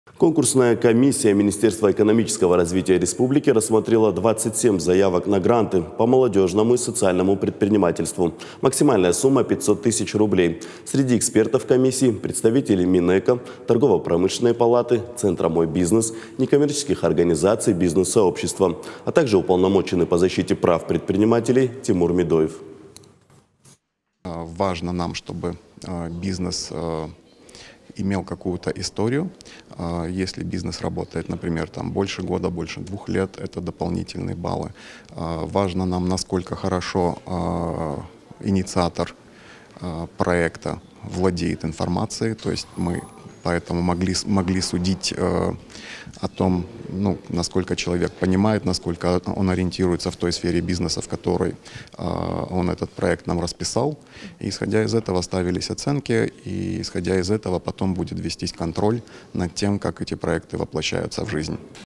Конкурсная комиссия Министерства экономического развития республики рассмотрела 27 заявок на гранты по молодежному и социальному предпринимательству. Максимальная сумма – 500 тысяч рублей. Среди экспертов комиссии – представители Минэко, торгово-промышленной палаты, Центра «Мой бизнес», некоммерческих организаций, бизнес-сообщества, а также уполномоченный по защите прав предпринимателей Тимур Медоев. Важно нам, чтобы бизнес имел какую-то историю. Если бизнес работает, например, там больше года, больше 2 лет, это дополнительные баллы. Важно нам, насколько хорошо инициатор проекта владеет информацией, то есть мы поэтому могли судить о том, насколько человек понимает, насколько он ориентируется в той сфере бизнеса, в которой он этот проект нам расписал. И исходя из этого ставились оценки, и исходя из этого потом будет вестись контроль над тем, как эти проекты воплощаются в жизнь.